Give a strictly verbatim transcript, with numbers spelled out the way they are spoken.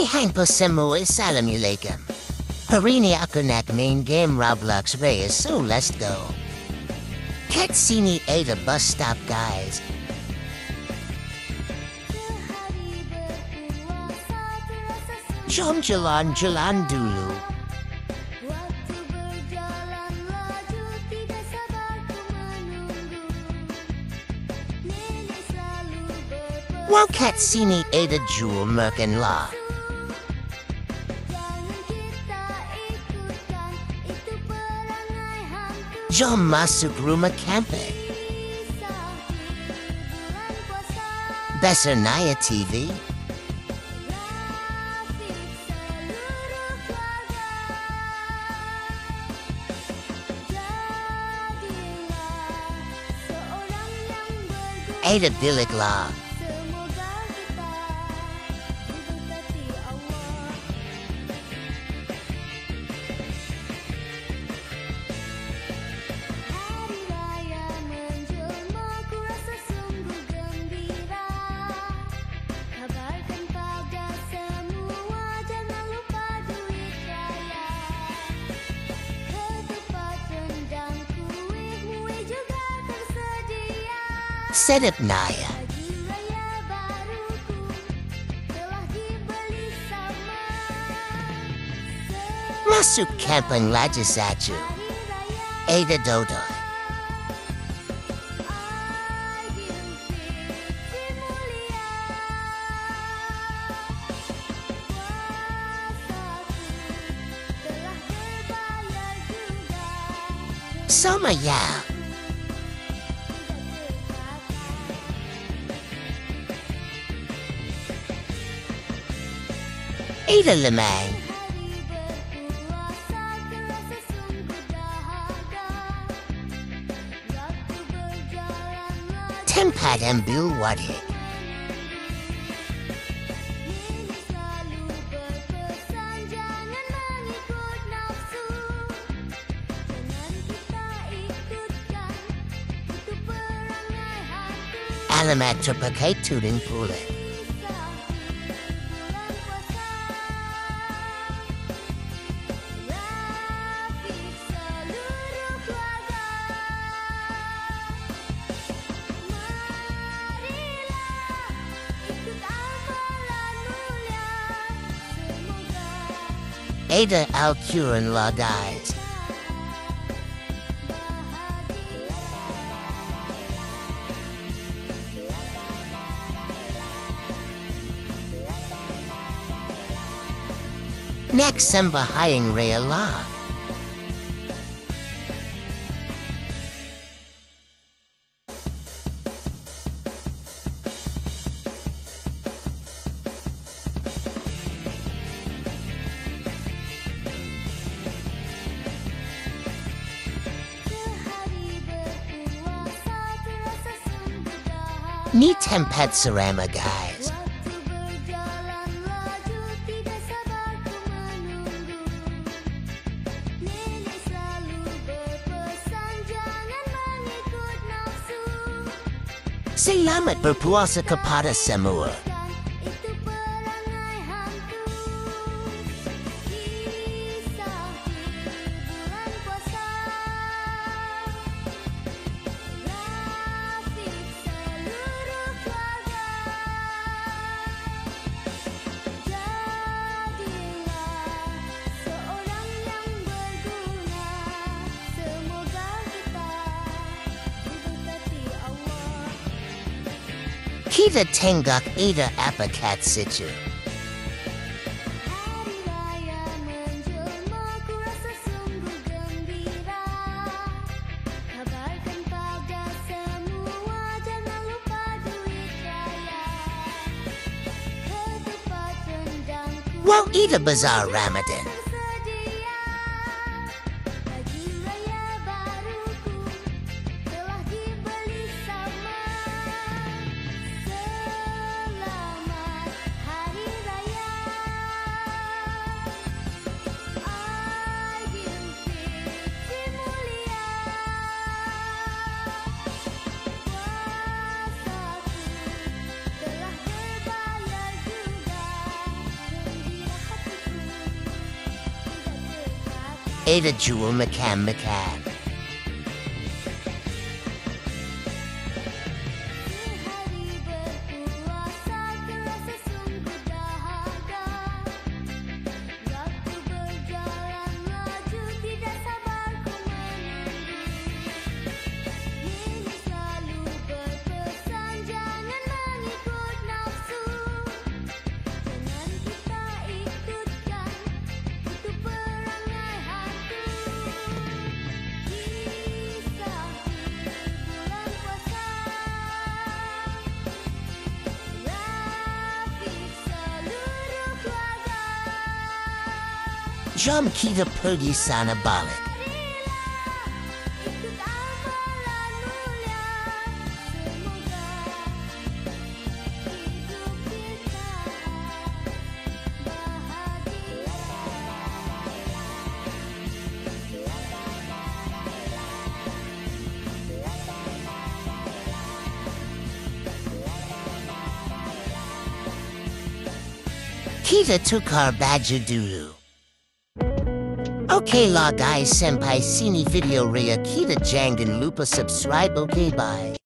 Hi Hanko Semu Assalamualaikum. Hari ni aku nak main game Roblox Reyes, so let's go. Kat sini ada bus stop guys. Jom jalan-jalan dulu. Wow, kat sini ada jual makan lah. Jom masuk rumah camping. Besar Naya T V. Ada bilik lah. Sedap Naya. Masuk camping Raja Satu. Ada Dodoi. Sama ya. Ada Lemang. Tempat ambil wadik. Alamat terpakai tudung pulang. Ada Al-Quran La guys. Next Sembahayang Raya La. Ni tempat serama guys. Selamat berpuasa kepada semua. Kita tenggak ada apa kat situ. Wow, ada Bazaar Ramadan. Ada Jewel McCann McCann. Jom kita pergi sana balik. Kita tukar baju dulu. Okay lah guys, sampai sini video Ria, kita jangan lupa subscribe, okay bye.